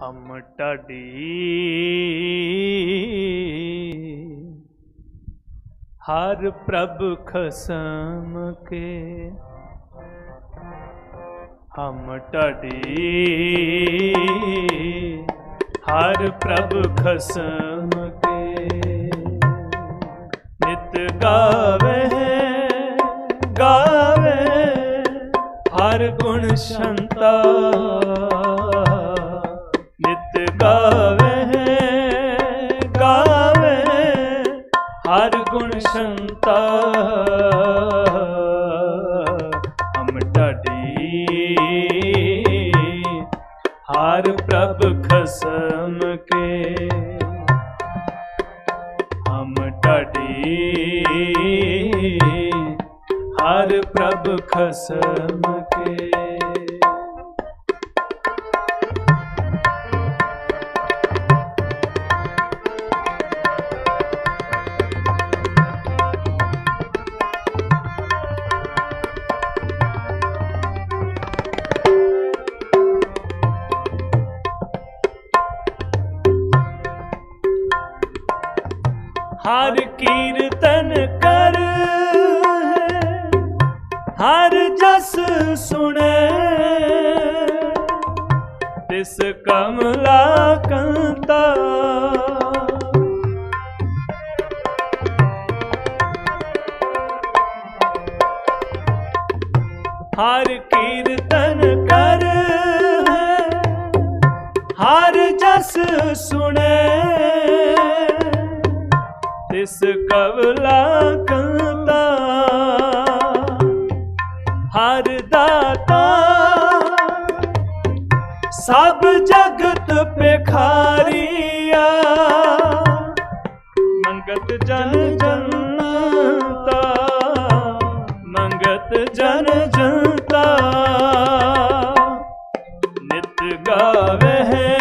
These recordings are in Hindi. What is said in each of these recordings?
हम ढाडी हर प्रभ खसम के, हम ढाडी हर प्रभ खसम के। नित गावे गावे हर गुण शंता, नित गावे गावे हर गुण शंता। हम ढाडी हर प्रभ खसम के, हम ढाडी हर प्रभ खसम के। हर कीर्तन कर हर जस सुने, तिस कमला कंता। हर कीर्तन कर हर जस सुने, तिस कमला कंता। हर दाता सब जगत पेखारिया, मंगत जन जनता, मंगत जन जनता। नित गावे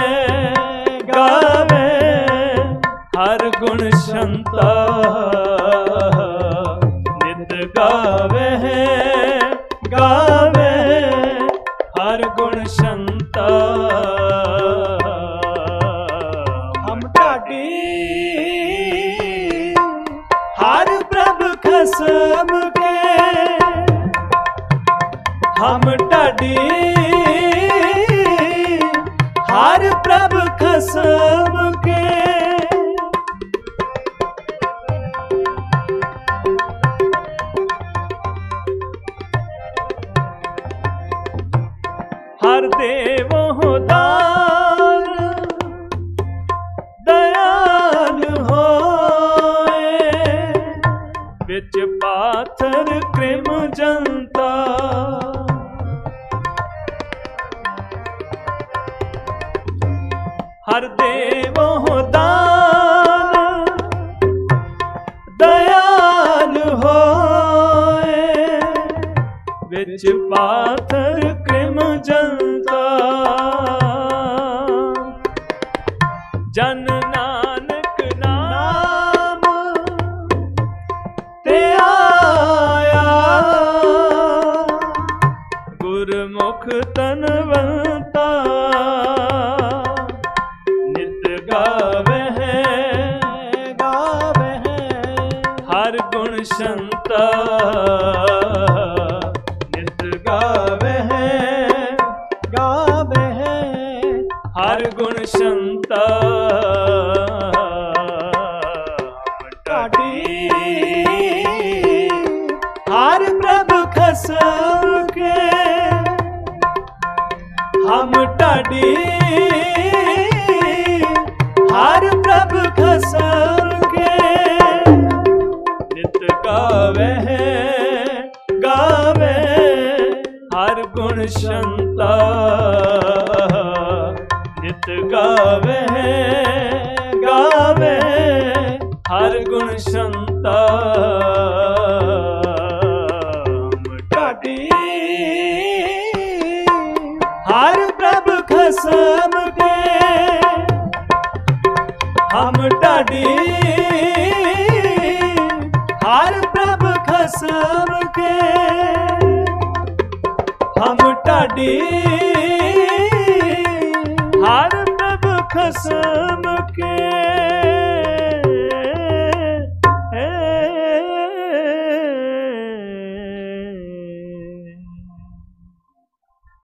गावे हर गुण शंता, नित गावे गावे हर गुण शंता। हम ढाडी हर प्रभ खसम के, हम ढाडी हर प्रभ खसम के। हर देवो दान दयाल होए, बिच पाथर कृम जनता। हर देवो दान दयाल होए, बिच पाथर कृम जनता। जन नानक नाम ते आया, गुरमुख तनवंता। नित गावे गावे हर गुण शंता, नित गावे गावे हर गुण शंता। ढाडी हर प्रभ खसम के, हम ढाडी हर प्रभ खसम के। नित गावे गावे हर गुण शंता, नित गावे गावे हर गुण शंता। ढाडी हर प्रभ खसम के, हम ढाडी हर प्रभ खसम के। हम ढाडी हर प्रभ खसम के।